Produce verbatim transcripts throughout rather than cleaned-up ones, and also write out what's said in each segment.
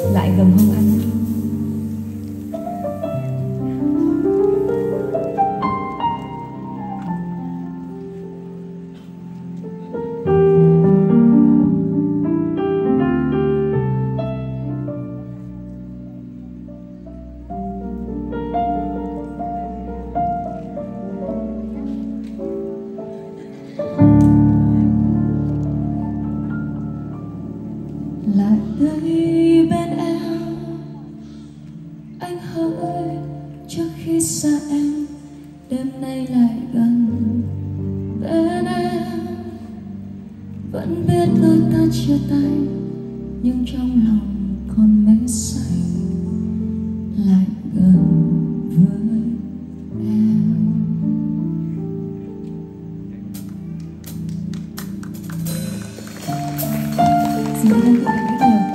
lại gần hôn anh. Lại đây bên em, anh hỡi trước khi xa em, đêm nay lại gần bên em. Vẫn biết đôi ta chia tay, nhưng trong lòng còn mê say. Lại gần với em. Xin cảm ơn các bạn rất nhiều.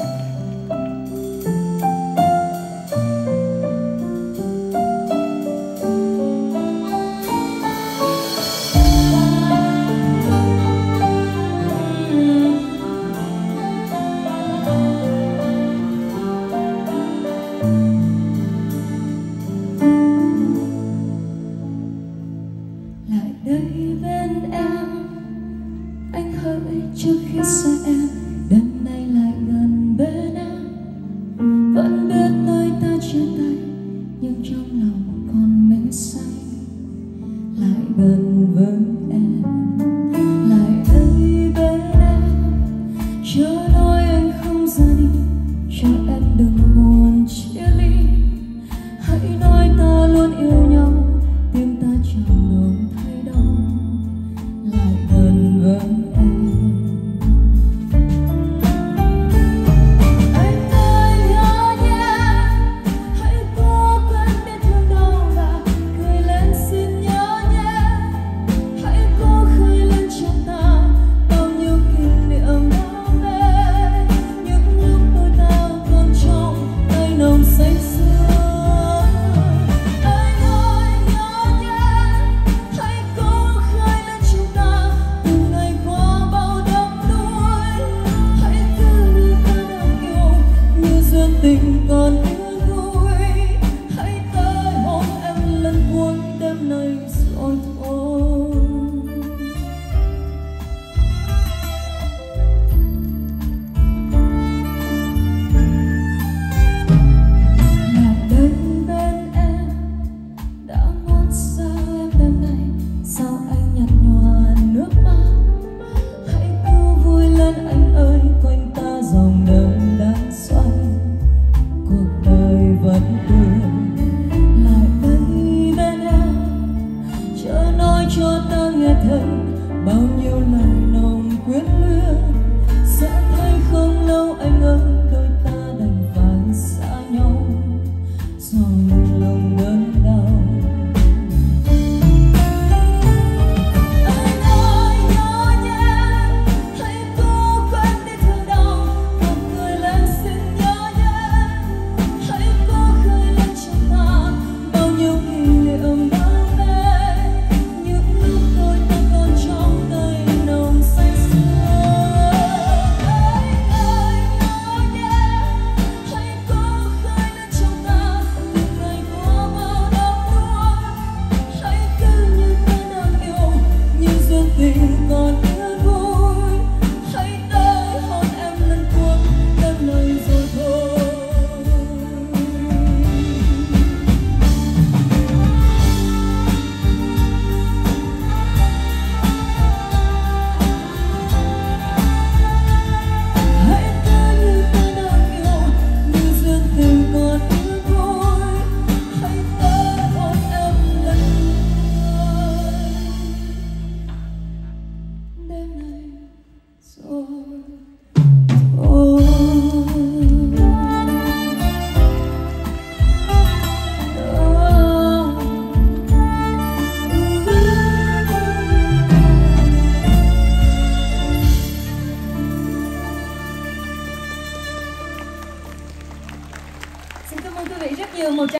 Lại đây bên em, anh hỡi trước khi xa em, đêm nay lại gần bên em. Vẫn biết nơi ta chia tay, nhưng trong lòng còn mê say. Lại gần với em, lại đây bên em, chớ nói anh không ra đi, cho em đừng buồn chia ly. Hãy nói ta luôn yêu nhau.